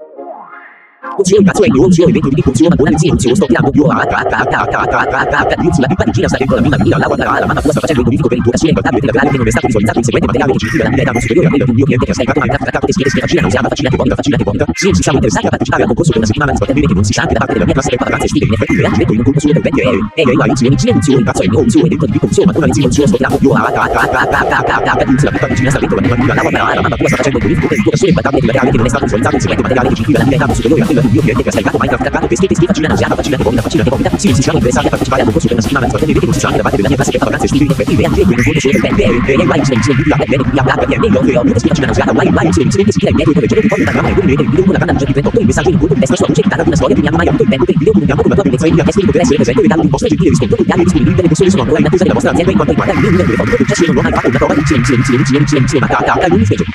Funzione cazzo è funzione evento di funzione buona funzione sto piano più sulla pipa di Gina sta dentro la mina la guarda la mamma tua sta facendo un modifico per l'intuazione contabile della grande che non è stato visualizzato il seguente materiale che ci la linea da superiore a quello del mio cliente che sta in capo capo di schiena facina usata facina che bonita sì si siamo interessati a partecipare al concorso per una settimana di sportelli che non si sa anche da parte della mia classe per vacanze estive in effetti anche detto in un culto solo per 20 euro e io aiuto insieme funzione cazzo è funzione dentro di funzione una funzione sto piano più sulla pipa di Gina sta dentro la mina la guarda la mamma tua sta facendo un modifico per l'intuazione contabile della grande che non è stato visualizzato il seguente materiale che ci la linea da superiore a quello del mio cliente che sta in capo attaccato pesche facina usata facina che bonita sì si siamo interessati a partecipare al concorso per una settimana di sportelli che non si sa anche da parte della mia classe per vacanze estive in effetti anche detto in un culto solo per 20 euro e io aiuto insieme la bene via bla per meglio io ho facina usata vai insieme si chiede dietro per leggere poi da mamma e quello del video con la canna di 38 il messaggio in culto di destra sua voce chitarra di una storia che mi ha mai avuto il tempo per il video comunichiamo come la tua bellezza e il mio tecnico per essere presente e dare un posto gentile rispondo con gli altri disponibili delle persone sono ancora in attesa della vostra azienda in quanto riguarda il mio numero telefonico per ciascuno non ha fatto una prova insieme a un schedule.